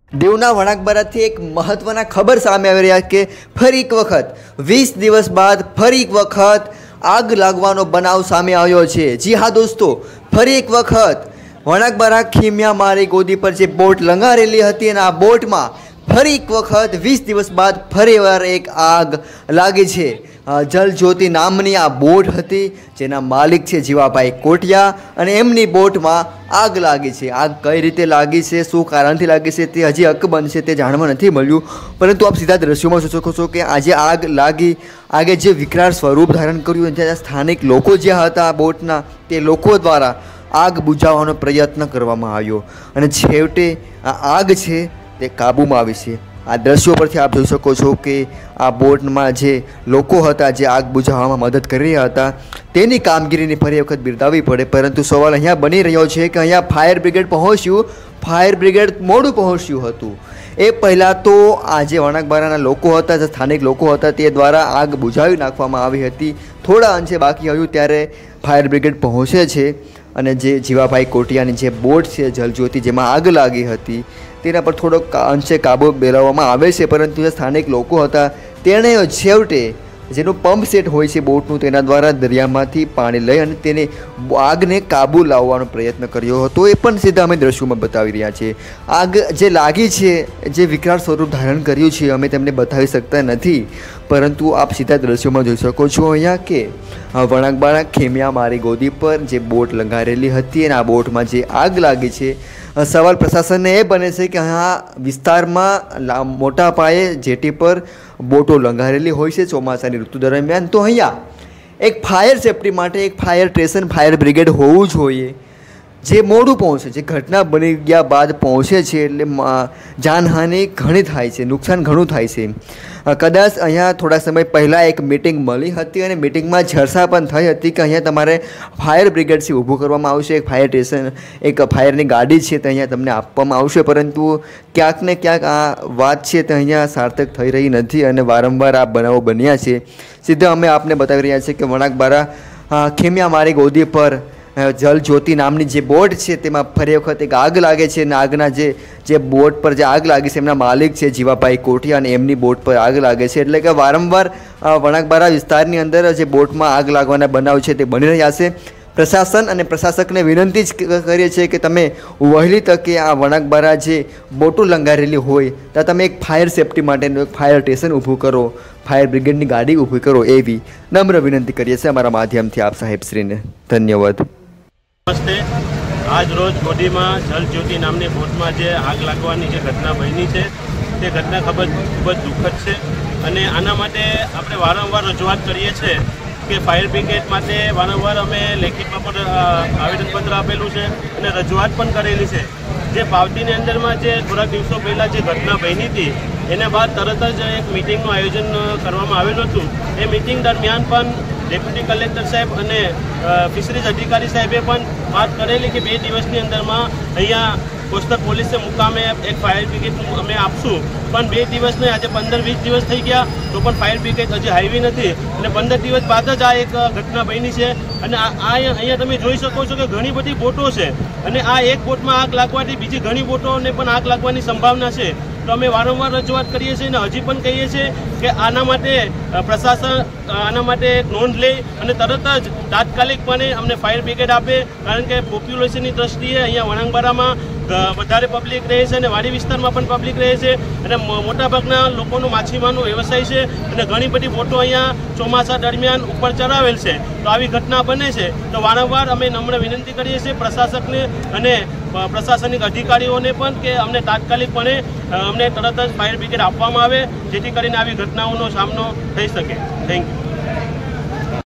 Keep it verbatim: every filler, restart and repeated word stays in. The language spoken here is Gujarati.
દેવના વણાકબારાથી એક મહત્વના ખબર સામે આવી રહ્યા કે ફરી એક વખત વીસ દિવસ બાદ ફરી એક વખત આગ લાગવાનો બનાવ સામે આવ્યો છે। જી હા દોસ્તો, ફરી એક વખત વણાકબારા ખીમિયા મારી ગોદી પર જે બોટ લંગારેલી હતી અને આ બોટમાં ફરી એક વખત વીસ દિવસ બાદ ફરીવાર એક આગ લાગી છે। જલજ્યોતિ નામની આ બોટ હતી જેના માલિક છે જીવાભાઈ કોટિયા અને એમની બોટમાં આગ લાગી છે। આગ કઈ રીતે લાગી છે, શું કારણથી લાગી છે તે હજી અકબંધ છે, તે જાણવા નથી મળ્યું, પરંતુ આપ સીધા દ્રશ્યોમાં જોઈ શકો છો કે આજે આગ લાગી, આગે જે વિકરાળ સ્વરૂપ ધારણ કર્યું, ત્યાં સ્થાનિક લોકો જ્યાં હતા બોટના તે લોકો દ્વારા આગ બુઝાવવાનો પ્રયત્ન કરવામાં આવ્યો અને છેવટે આ આગ છે તે કાબૂમાં આવી છે। આ દ્રશ્યો પરથી આપ જોઈ શકો છો કે આ બોટમાં જે લોકો હતા જે આગ બુઝાવવામાં મદદ કરી રહ્યા હતા તેની કામગીરીની ફરી વખત બિરદાવવી પડે, પરંતુ સવાલ અહીંયા બની રહ્યો છે કે અહીંયા ફાયર બ્રિગેડ પહોંચ્યું, ફાયર બ્રિગેડ મોડું પહોંચ્યું હતું। એ પહેલાં તો આ જે વણાકબારાના લોકો હતા, જે સ્થાનિક લોકો હતા તે દ્વારા આગ બુઝાવી નાખવામાં આવી હતી। થોડા અંશે બાકી આવ્યું ત્યારે ફાયર બ્રિગેડ પહોંચે છે અને જે જીવાભાઈ કોટિયાની જે બોટ છે જલજ્યોતિ જેમાં આગ લાગી હતી તેના પર થોડોક અંશે કાબુ મેળવવામાં આવે છે, પરંતુ જે સ્થાનિક લોકો હતા તેણે છેવટે જેનું પંપ સેટ હોય છે બોટનું તેના દ્વારા દરિયામાંથી પાણી લઈ અને તેને આગને કાબુ લાવવાનો પ્રયત્ન કર્યો હતો। એ પણ સીધા અમે દ્રશ્યોમાં બતાવી રહ્યા છીએ। આગ જે લાગી છે, જે વિકરાળ સ્વરૂપ ધારણ કર્યું છે, અમે તેમને બતાવી શકતા નથી, પરંતુ આપ સીધા દ્રશ્યોમાં જોઈ શકો છો અહીંયા કે વણાકબારા ખીમિયા મારી ગોદી પર જે બોટ લંગારેલી હતી અને આ બોટમાં જે આગ લાગી છે, સવાલ પ્રશાસનને એ બને છે કે આ વિસ્તારમાં મોટા પાયે જેટી પર બોટો લંગારેલી હોય છે ચોમાસાની ઋતુ દરમિયાન, તો અહીંયા એક ફાયર સેફ્ટી માટે એક ફાયર સ્ટેશન, ફાયર બ્રિગેડ હોવું જોઈએ જે મોડું પહોંચે છે, ઘટના બની ગયા બાદ પહોંચે છે એટલે જાનહાનિ ઘણી થાય છે, નુકસાન ઘણું થાય છે। કદાચ અહીંયા થોડા સમય પહેલાં એક મિટિંગ મળી હતી અને મિટિંગમાં ચર્ચા પણ થઈ હતી કે અહીંયા તમારે ફાયર બ્રિગેડ છે ઊભું કરવામાં આવશે, એક ફાયર સ્ટેશન, એક ફાયરની ગાડી છે તે અહીંયા તમને આપવામાં આવશે, પરંતુ ક્યાંક ને ક્યાંક આ વાત છે તે અહીંયા સાર્થક થઈ રહી નથી અને વારંવાર આ બનાવો બન્યા છે। સીધા અમે આપને બતાવી રહ્યા છીએ કે વણાકબારા ખીમિયા મારી ગોદી પર જલજ્યોતિ નામની જે બોટ છે તેમાં ફરી વખત એક આગ લાગે છે અને આગના જે જે બોટ પર જે આગ લાગી છે એમના માલિક છે જીવાભાઈ કોટિયા અને એમની બોટ પર આગ લાગે છે, એટલે કે વારંવાર વણાકબારા વિસ્તારની અંદર જે બોટમાં આગ લાગવાના બનાવ છે તે બની રહ્યા છે। પ્રશાસન અને પ્રશાસકને વિનંતી જ કરીએ છીએ કે તમે વહેલી તકે આ વણાકબારા જે બોટો લંગારેલી હોય ત્યાં તમે એક ફાયર સેફ્ટી માટેનું એક ફાયર સ્ટેશન ઊભું કરો, ફાયર બ્રિગેડની ગાડી ઊભી કરો, એવી નમ્ર વિનંતી કરીએ છીએ અમારા માધ્યમથી આપ સાહેબશ્રીને। ધન્યવાદ। નમસ્તે। આજ રોજ ગોડીમાં જલજ્યોતિ નામની બોટમાં જે આગ લાગવાની જે ઘટના બની છે તે ઘટના ખબર ખૂબ જ દુઃખદ છે અને આના માટે આપણે વારંવાર રજૂઆત કરીએ છીએ કે ફાયર બ્રિગેડ માટે વારંવાર અમે લેખિતમાં પણ આવેદનપત્ર આપેલું છે અને રજૂઆત પણ કરેલી છે। જે પાવતીની અંદરમાં જે થોડાક દિવસો પહેલાં જે ઘટના બની હતી એના બાદ તરત જ એક મિટિંગનું આયોજન કરવામાં આવેલું હતું। એ મિટિંગ દરમિયાન પણ ડેપ્યુટી કલેક્ટર સાહેબ અને ફિશરીઝ અધિકારી સાહેબે પણ વાત કરેલી કે બે દિવસની અંદરમાં અહીંયા કોસ્ટલ પોલીસે મુકામે એક ફાયર બ્રિગેડ અમે આપશું, પણ બે દિવસ નહીં, આજે પંદર વીસ દિવસ થઈ ગયા તો પણ ફાયર બ્રિગેડ હજી આવી નથી અને પંદર દિવસ બાદ જ આ એક ઘટના બની છે અને આ અહીંયા તમે જોઈ શકો છો કે ઘણી બધી બોટો છે અને આ એક બોટમાં આગ લાગવાથી બીજી ઘણી બોટોને પણ આગ લાગવાની સંભાવના છે। તો અમે વારંવાર રજૂઆત કરીએ છીએ અને હજી પણ કહીએ છીએ કે આના માટે પ્રશાસન આના માટે નોંધ લે અને તરત જ તાત્કાલિકપણે અમને ફાયર બ્રિગેડ આપે, કારણ કે પોપ્યુલેશનની દ્રષ્ટિએ અહીંયા વણાકબારામાં વધારે પબ્લિક રહે છે અને વાડી વિસ્તારમાં પણ પબ્લિક રહે છે અને મોટાભાગના લોકોનો માછીમારનો વ્યવસાય છે અને ઘણી બધી બોટો અહીંયા ચોમાસા દરમિયાન ઉપર ચરાવેલ છે। તો આવી ઘટના બને છે તો વારંવાર અમે નમ્ર વિનંતી કરીએ છીએ પ્રશાસકને અને પ્રશાસનિક અધિકારીઓને પણ કે અમને તાત્કાલિકપણે અમને તરત જ ફાયર બ્રિગેડ આપવામાં આવે જેથી કરીને આવી ઘટનાઓનો સામનો થઈ શકે। Thank you.